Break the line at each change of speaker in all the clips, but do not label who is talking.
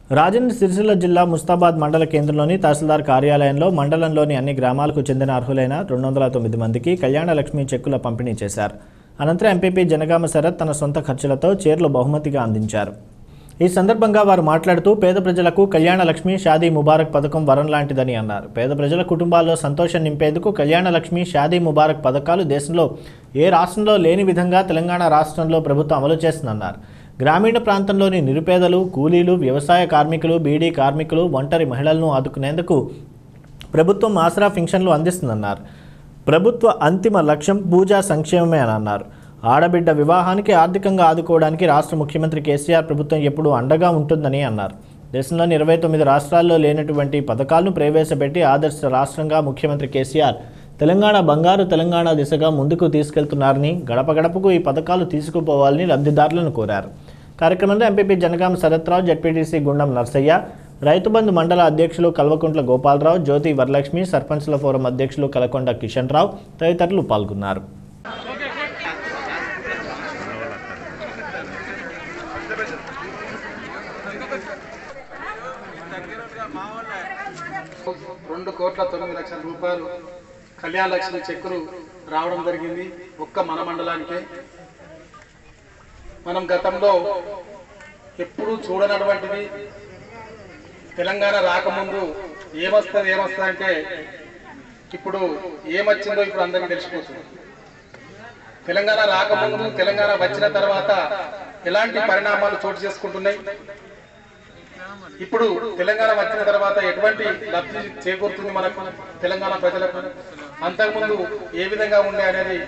రాజన్న సిరిసిల్ల జిల్లా ముస్తాబాద్ మండల కేంద్రంలోని తహసీల్దార్ కార్యాలయంలో మండలంలోని అన్ని గ్రామాలకు చెందిన అర్హులైన 209 మందికి కళ్యాణ లక్ష్మి చెక్కుల పంపిణీ చేశారు. అనంతరం ఎంపీపీ జనగామ శరత్ తన సొంత ఖర్చులతో చీరలు బహుమతిగా అందించారు. ఈ సందర్భంగా వారు మాట్లాడుతూ పేద ప్రజలకు కళ్యాణ లక్ష్మి షాదీ ముబారక్ పథకం వరం లాంటిదని అన్నారు. పేద ప్రజల కుటుంబాల్లో సంతోషం నింపేందుకు కళ్యాణ లక్ష్మి షాదీ ముబారక్ పథకాలు దేశంలో ఏ రాష్ట్రంలో లేని విధంగా తెలంగాణ రాష్ట్రంలో ప్రభుత్వం అమలు చేస్తుందన్నారు. గ్రామీణ ప్రాంతంలోని నిరుపేదలు, కూలీలు, వ్యవసాయ కార్మికులు, బీడీ కార్మికులు, ఒంటరి మహిళలను ఆదుకునేందుకు ప్రభుత్వం ఆసరా పింఛన్లు అందిస్తుందన్నారు. ప్రభుత్వ అంతిమ లక్ష్యం పూజా సంక్షేమమే అని అన్నారు. ఆడబిడ్డ వివాహానికి ఆర్థికంగా ఆదుకోవడానికి రాష్ట్ర ముఖ్యమంత్రి కేసీఆర్ ప్రభుత్వం ఎప్పుడూ అండగా ఉంటుందని అన్నారు. దేశంలోని 29 రాష్ట్రాల్లో లేనటువంటి పథకాలను ప్రవేశపెట్టి ఆదర్శ రాష్ట్రంగా ముఖ్యమంత్రి కేసీఆర్ తెలంగాణ బంగారు తెలంగాణ దిశగా ముందుకు తీసుకెళ్తున్నారని, గడప గడపకు ఈ పథకాలు తీసుకుపోవాలని లబ్ధిదారులను కోరారు. కార్యక్రమంలో ఎంపీపీ జనగామ శరత్రావు, జెడ్పీటీసీ గుండం నర్సయ్య, రైతు బంధు మండల అధ్యక్షులు కల్వకుంట్ల గోపాలరావు, జ్యోతి వరలక్ష్మి, సర్పంచ్ల ఫోరం అధ్యక్షులు కలకొండ కిషన్ రావు తదితరులు పాల్గొన్నారు.
₹2,09,00,000 కళ్యాణ లక్ష్మి చెక్కులు రావడం జరిగింది. ఒక్క మన మండలానికే. మనం గతంలో ఎప్పుడూ చూడనటువంటిది, తెలంగాణ రాకముందు ఏమొస్తుంది అంటే ఇప్పుడు ఏమొచ్చిందో ఇప్పుడు అందరికీ తెలిసిపోతుంది. తెలంగాణ రాకముందు, తెలంగాణ వచ్చిన తర్వాత ఎలాంటి పరిణామాలు చోటు చేసుకుంటున్నాయి, ఇప్పుడు తెలంగాణ వచ్చిన తర్వాత ఎటువంటి లబ్ధి చేకూరుతుంది మనకు తెలంగాణ ప్రజలకు, అంతకుముందు ఏ విధంగా ఉండే అనేది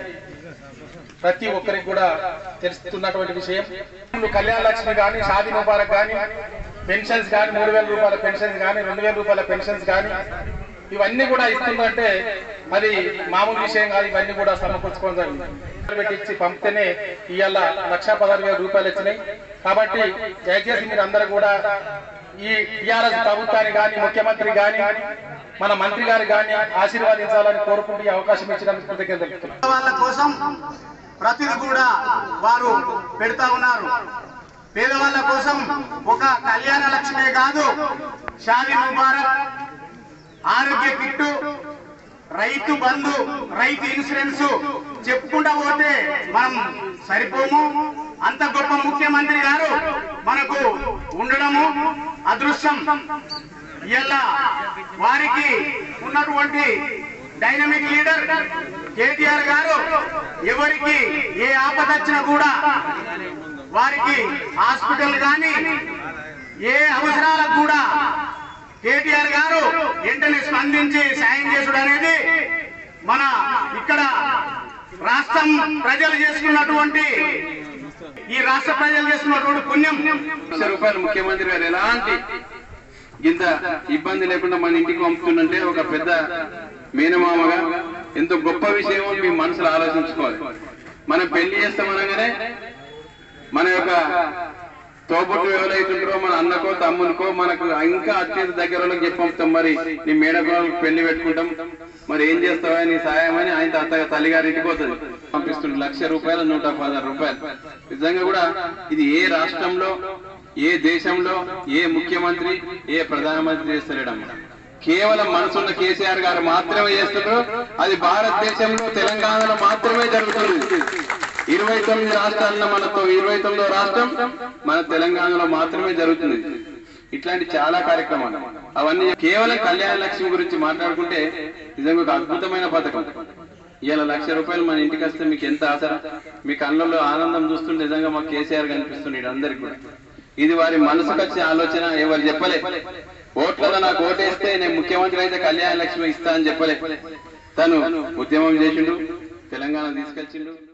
ప్రతి ఒక్కరికి కూడా తెలుస్తున్నటువంటి విషయం. కళ్యాణ లక్ష్మి కానీ, షాదీ ముబారక్ కానీ, పెన్షన్స్ కానీ, ₹3,000 పెన్షన్స్ కానీ, ₹2,000 పెన్షన్స్ కానీ, ఇవన్నీ కూడా ఇస్తుందంటే అది మామూలు విషయం కాదు. ఇవన్నీ కూడా సమకూర్చుకోవడం జరిగింది. పెట్టించి పంపితేనే ఇవాళ ₹1,16,000 వచ్చినాయి. కాబట్టి దయచేసి మీరు అందరూ కూడా ఈ టీఆర్ఎస్ ప్రభుత్వాన్ని కానీ, ముఖ్యమంత్రి కానీ, మన మంత్రి గారు కానీ ఆశీర్వాదించాలని కోరుకుంటూ ఈ అవకాశం ఇచ్చినందుకు కృతజ్ఞతలు తెలుపుతున్నాను.
వాళ్ళ కోసం ప్రతిదీ కూడా వారు పెడతా ఉన్నారు. పేదవాళ్ళ కోసం ఒక కళ్యాణ లక్ష్మే కాదు, షాదీ ముబారక్, ఆరోగ్య కిట్టు, రైతు బంధు, రైతు ఇన్సూరెన్స్ చెప్పుకుంటా పోతే మనం సరిపోము. అంత గొప్ప ముఖ్యమంత్రి గారు మనకు ఉండడము అదృష్టం. ఇలా వారికి ఉన్నటువంటి డైనమిక్ లీడర్ కేటీఆర్ గారు ఎవరికి ఏ ఆపద వచ్చినా కూడా వారికి హాస్పిటల్ కానీ ఏ అవసరాలకు కూడా కేటీఆర్ గారు వెంటనే స్పందించి సాయం చేసుడు అనేది మన ఇక్కడ రాష్ట్రం ప్రజలు చేసుకున్నటువంటి, ఈ రాష్ట్ర ప్రజలు చేసుకున్నటువంటి పుణ్యం.
₹1,00,000 ముఖ్యమంత్రి గారు ఎలాంటి ఇంత ఇబ్బంది లేకుండా మన ఇంటికి పంపుతుందంటే ఒక పెద్ద మేనమామగా ఎంతో గొప్ప విషయం మీ మనసులో ఆలోచించుకోవాలి. మనం పెళ్లి చేస్తామనగానే మన యొక్క తోబుట్టు ఎవరైతుంటారో మన అన్నకో తమ్మునికో మనకు ఇంకా అత్యంత దగ్గర వాళ్ళకి చెప్పంపుతాం. మరి నీ మేడకోళ్ళకి పెళ్లి పెట్టుకుంటాం, మరి ఏం చేస్తావా నీ సాయం అని ఆయన తల్లిగారి ఇంటికి పోతుంది పంపిస్తుంది. ₹1,00,000, ₹116. నిజంగా కూడా ఇది ఏ రాష్ట్రంలో, ఏ దేశంలో, ఏ ముఖ్యమంత్రి, ఏ ప్రధానమంత్రి చేస్తలేడమ్మ. కేవలం మనసున్న కేసీఆర్ గారు మాత్రమే చేస్తున్నారు. అది భారతదేశంలో తెలంగాణలో మాత్రమే జరుగుతుంది. 29 రాష్ట్రాల్లో మనతో 29వ రాష్ట్రం మన తెలంగాణలో మాత్రమే జరుగుతుంది. ఇట్లాంటి చాలా కార్యక్రమాలు అవన్నీ కేవలం కళ్యాణ లక్ష్మి గురించి మాట్లాడుకుంటే నిజంగా ఒక అద్భుతమైన పథకం. ఇవాళ ₹1,00,000 మన ఇంటికి వస్తే మీకు ఎంత ఆసరా, మీ కళ్ళల్లో ఆనందం చూస్తుంటే నిజంగా మాకు కేసీఆర్ కనిపిస్తుంది అందరికి కూడా. ఇది వారి మనసుకు వచ్చే ఆలోచన. ఎవరు చెప్పలే ఓట్లలో నాకు ఓటేస్తే నేను ముఖ్యమంత్రి అయితే కళ్యాణ లక్ష్మి ఇస్తా అని చెప్పలే. తను ఉద్యమం చేసిండు, తెలంగాణ తీసుకొచ్చిండు.